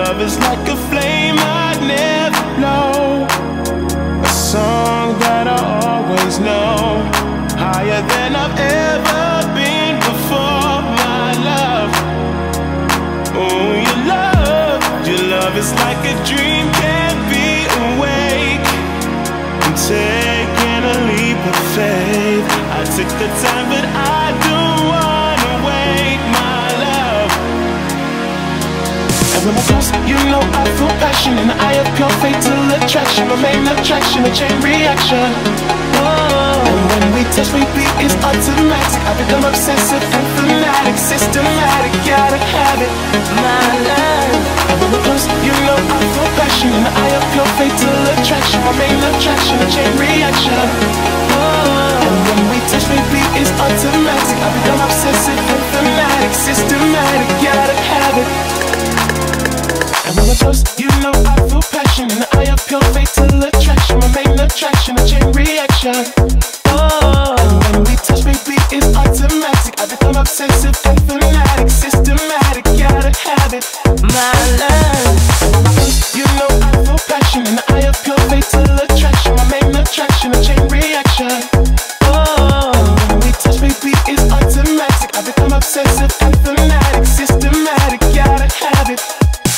love is like a flame I'd never know, a song that I always know, higher than I've ever been before. My love, oh, your love is like a dream, can't be awake. I'm taking a leap of faith. I took the time, but I don't wanna wait. My love, and when we're close, you know I feel passion. And I have pure fatal attraction, my main attraction, a chain reaction. Oh. And when we touch, baby, it's automatic. I become obsessive and fanatic, systematic, gotta have it. My love, and when we're close, you know I feel passion. And I have pure fatal attraction, my main attraction, a chain reaction. Oh. And when we touch, baby, it's automatic. I become obsessive and fanatic, systematic, gotta have it. And when we're close, you know I feel passion. And I have pure fatal attraction, my main attraction, a chain reaction. Oh, and when we touch, baby, it's automatic. I become obsessive and fanatic, systematic, gotta have it. My love, and when we're close, you know I feel passion. And I have pure fatal attraction, my main attraction, a chain reaction. Oh, and when we touch, baby, it's automatic. I become obsessive and fanatic, systematic, gotta have it.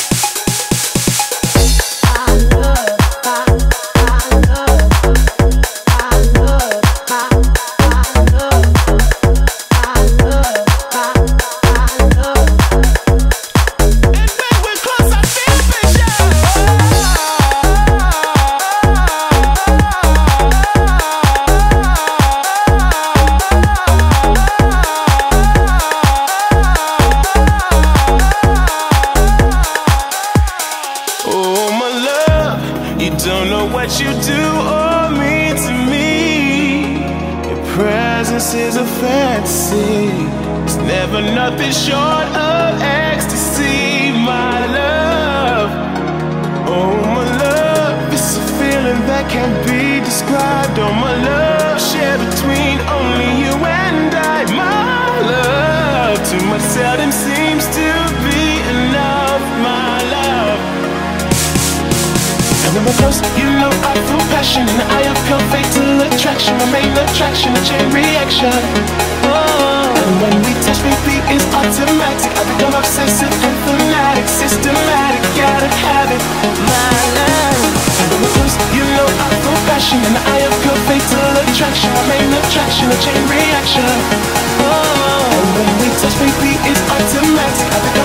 What you do or mean to me, your presence is a fantasy. It's never nothing short of ecstasy. My love, oh my love, it's a feeling that can't be described. Oh my love, shared between only you and I. My love, too much seldom seems to be enough. My love, and when we're close, you know I feel passion. And I have pure fatal attraction, my main attraction, a chain reaction. Oh, and when we touch, baby, it's automatic. I become obsessive and fanatic, systematic, gotta have it. My love, and when we're close, you know I feel passion. And I have pure fatal attraction, my main attraction, a chain reaction. Oh, and when we touch, baby, it's automatic. I become